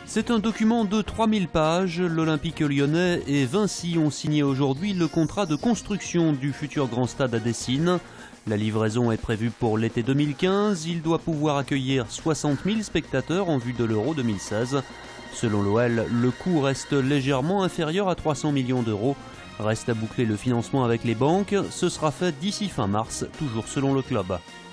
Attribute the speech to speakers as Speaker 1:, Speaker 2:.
Speaker 1: C'est un document de 3000 pages. L'Olympique lyonnais et Vinci ont signé aujourd'hui le contrat de construction du futur grand stade à Dessines. La livraison est prévue pour l'été 2015. Il doit pouvoir accueillir 60 000 spectateurs en vue de l'Euro 2016. Selon l'OL, le coût reste légèrement inférieur à 300 millions d'euros. Reste à boucler le financement avec les banques. Ce sera fait d'ici fin mars, toujours selon le club.